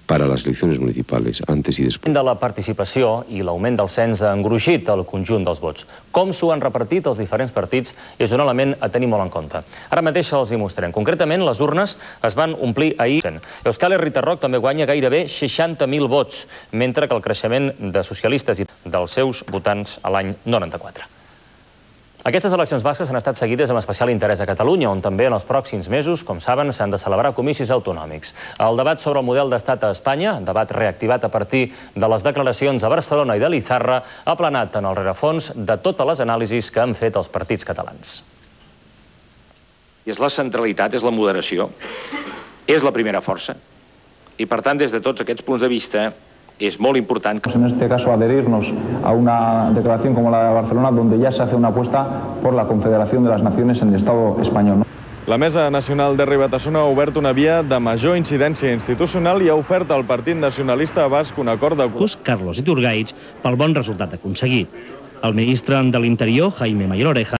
para las elecciones municipales, antes y después. De la participació i l'augment del cens ha engruixit el conjunt dels vots. Com s'ho han repartit els diferents partits és un element a tenir molt en compte. Ara mateix els hi mostrem. Concretament, les urnes es van omplir ahir. Euskal Herritarrok també guanya gairebé 60.000 vots, mentre que el creixement de socialistes i dels seus votants a l'any 94. Aquestes eleccions basques han estat seguides amb especial interès a Catalunya, on també en els pròxims mesos, com saben, s'han de celebrar comicis autonòmics. El debat sobre el model d'estat a Espanya, debat reactivat a partir de les declaracions a Barcelona i de l'Izarra, ha planat en el rerefons de totes les anàlisis que han fet els partits catalans. És la centralitat, és la moderació, és la primera força, i per tant, des de tots aquests punts de vista, es molt important. En este caso, adherirnos a una declaración como la de Barcelona, donde ya se hace una apuesta por la Confederación de las Naciones en el Estado español. La Mesa Nacional de Ribatassona ha obert una via de major incidència institucional i ha ofert al Partit Nacionalista Basc un acord de... Carlos Iturgaiz pel bon resultat aconseguit. El ministre de l'Interior, Jaime Mayor Oreja,